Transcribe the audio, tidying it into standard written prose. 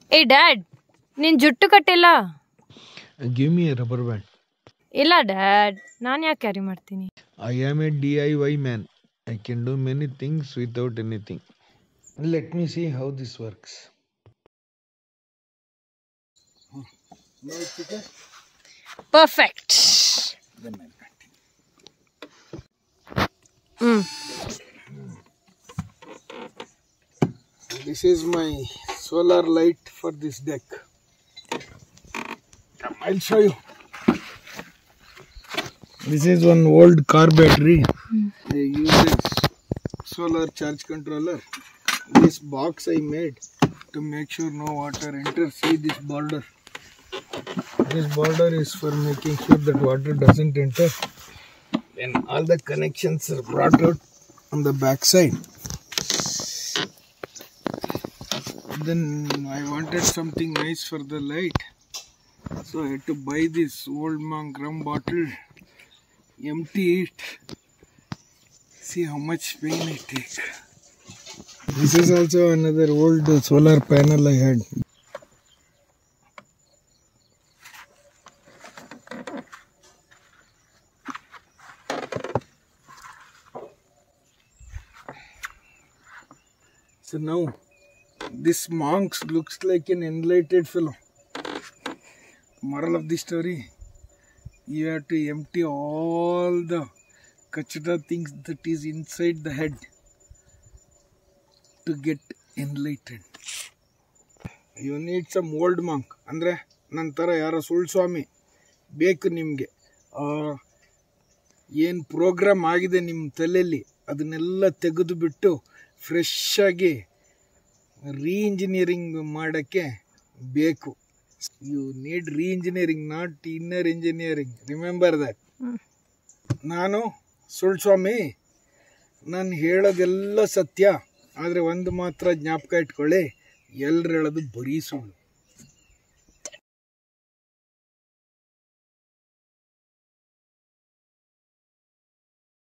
ಏ ಡ್ಯಾಡ್, ನಿನ್ ಜುಟ್ಟು ಕಟ್ಟಿಲ್ಲ. Give me a rubber band. ಇಲ್ಲ ಡ್ಯಾಡ್, ನಾನು ಯಾಕೆ ಕ್ಯಾರಿ ಮಾಡ್ತೀನಿ? I am a DIY man. I can do many things without anything. Let me see how this works. No, it's okay. Perfect. Then I'll cut. This is my solar light for this deck. Come, I'll show you. This is one old car battery. I use this solar charge controller. This box I made to make sure no water enters. See this border. This border is for making sure that water doesn't enter. Then all the connections are brought out on the back side. Then I wanted something nice for the light, so I had to buy this old monk rum bottle, empty it. See how much pain I take. This is also another old solar panel I had. So now this monk looks like an enlightened fellow. Moral of the story, you have to empty all the kachra things that is inside the head to get enlightened. You need some old monk. Andre ನಂತರ ಯಾರ ಸುಳ್ಳು ಸ್ವಾಮಿ ಬೇಕು ನಿಮಗೆ. ಏನು program ಆಗಿದೆ ನಿಮ್ಮ ತಲೆಯಲ್ಲಿ ಅದನ್ನೆಲ್ಲ ತೆಗೆದು ಬಿಟ್ಟು ಫ್ರೆಶ್ ಆಗಿ ರೀಇಂಜಿನಿಯರಿಂಗ್ ಮಾಡೋಕ್ಕೆ ಬೇಕು. You need reengineering, not inner engineering. Remember that. ನಾನು ಸುಳ್ಳು ಸ್ವಾಮಿ, ನಾನು ಹೇಳೋದೆಲ್ಲ ಸತ್ಯ, ಆದರೆ ಒಂದು ಮಾತ್ರ ಜ್ಞಾಪಕ ಇಟ್ಕೊಳ್ಳಿ, ಎಲ್ಲರೂ ಹೇಳೋದು ಬರೀ ಸುಳ್ಳು.